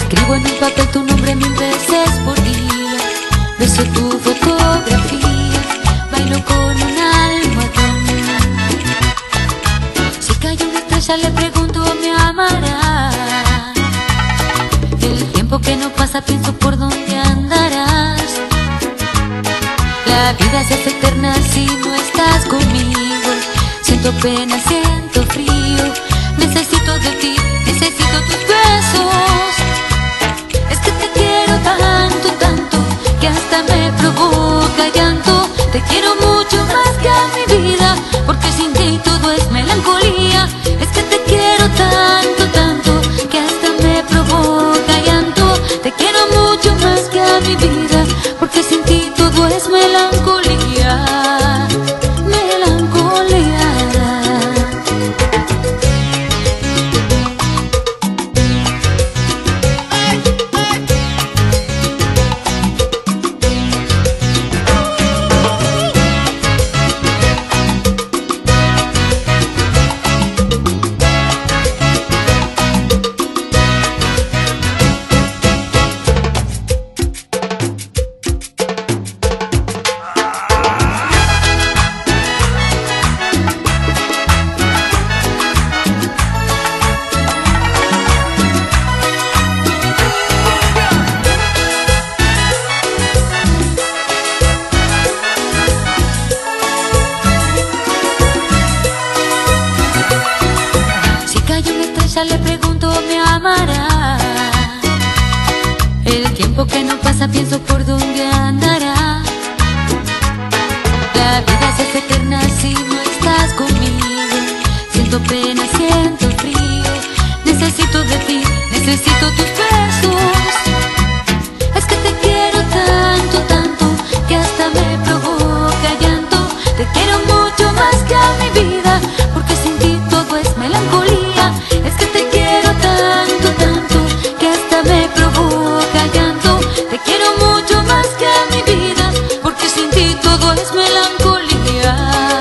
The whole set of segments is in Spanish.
Escribo en un papel tu nombre 1000 veces por día. Beso tu fotografía, bailo con un almohadón. Si cae una estrella le pregunto, ¿me amará? El tiempo que no pasa pienso por dónde andarás. La vida se hace eterna si no estás conmigo. Siento pena, siento frío. Necesito de ti, necesito tus besos. Es que te quiero tanto, tanto, que hasta me provoca llanto. Te quiero mucho más que a mi vida, porque sin ti todo es melancolía. Es que te quiero tanto, tanto, que hasta me provoca llanto. Te quiero mucho más que a mi vida, porque sin ti todo es melancolía. Melancolía. Le pregunto, ¿me amará? El tiempo que no pasa pienso por dónde andará. La vida se hace eterna si no estás conmigo. Siento pena, siento frío. Necesito de ti, necesito tus besos. Es que te quiero tanto, tanto, que hasta me provoca llanto. Te quiero mucho más que a mi vida, porque sin ti todo es melancolía. Es que te quiero tanto, tanto, que hasta me provoca llanto. Te quiero mucho más que a mi vida, porque sin ti todo es melancolía.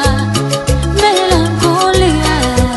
Melancolía.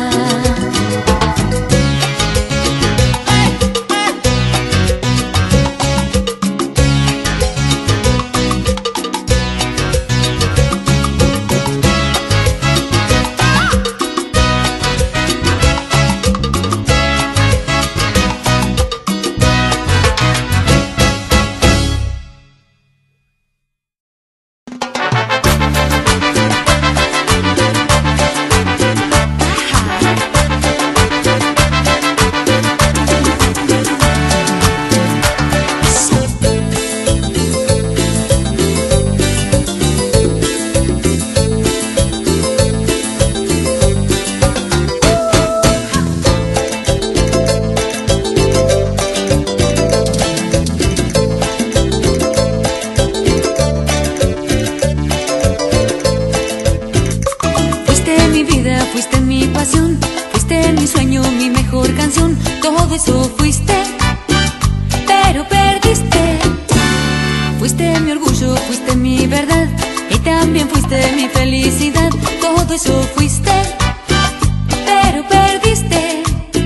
Fuiste mi pasión, fuiste mi sueño, mi mejor canción. Todo eso fuiste, pero perdiste. Fuiste mi orgullo, fuiste mi verdad, y también fuiste mi felicidad. Todo eso fuiste, pero perdiste.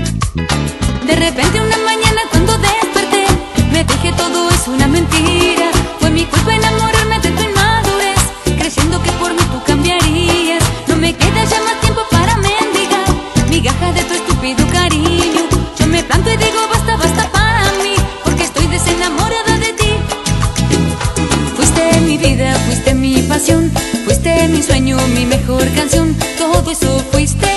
De repente una mañana cuando desperté, me dije todo es una mentira. Fue mi culpa enamorarme de tu inmadurez, creyendo que por mí tú cambiarías. No me queda ya más tiempo para mendigar migaja de tu estúpido cariño. Yo me planto y digo basta, basta para mí, porque estoy desenamorada de ti. Fuiste mi vida, fuiste mi pasión, fuiste mi sueño, mi mejor canción. Todo eso fuiste,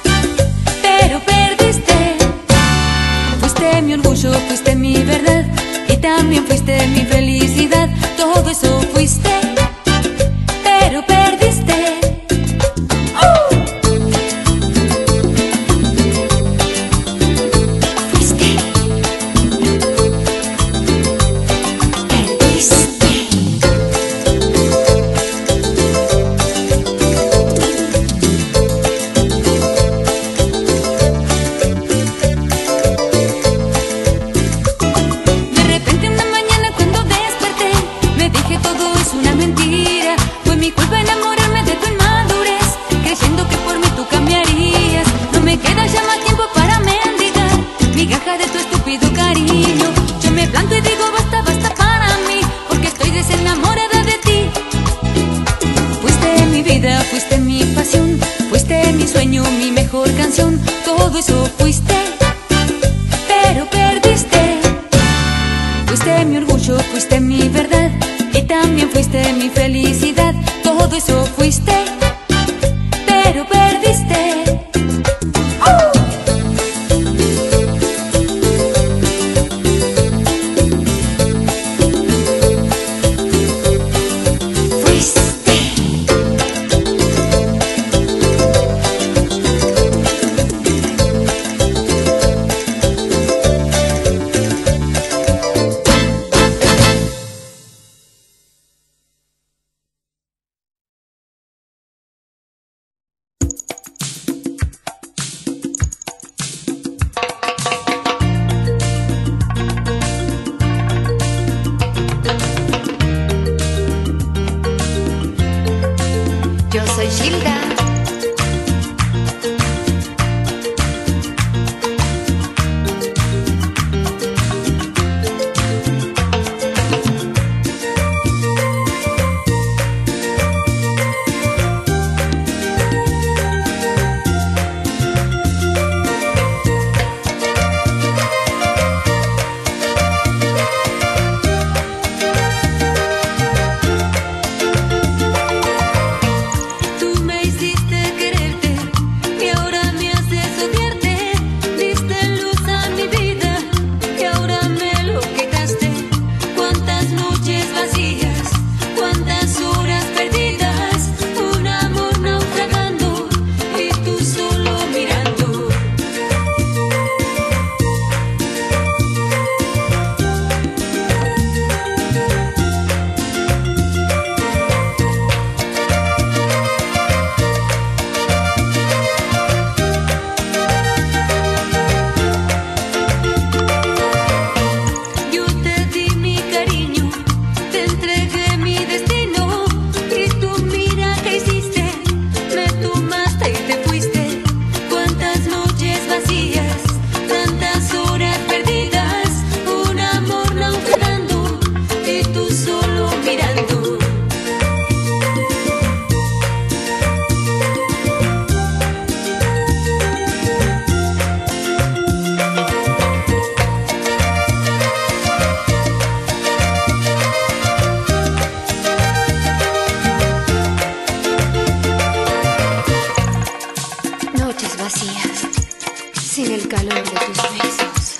pero perdiste. Fuiste mi orgullo, fuiste mi verdad, y también fuiste mi felicidad. Todo eso fuiste, pero perdiste. De tu estúpido cariño. me planto y digo basta, basta para mí, porque estoy desenamorada de ti. Fuiste mi vida, fuiste mi pasión, fuiste mi sueño, mi mejor canción. Todo eso fuiste, pero perdiste. Fuiste mi orgullo, fuiste mi verdad, y también fuiste mi felicidad. Todo eso fuiste, pero perdiste. Yo soy Gilda. Sin el calor de tus besos.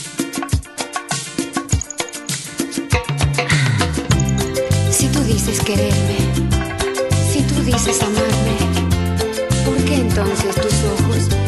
Si tú dices quererme, si tú dices amarme, ¿por qué entonces tus ojos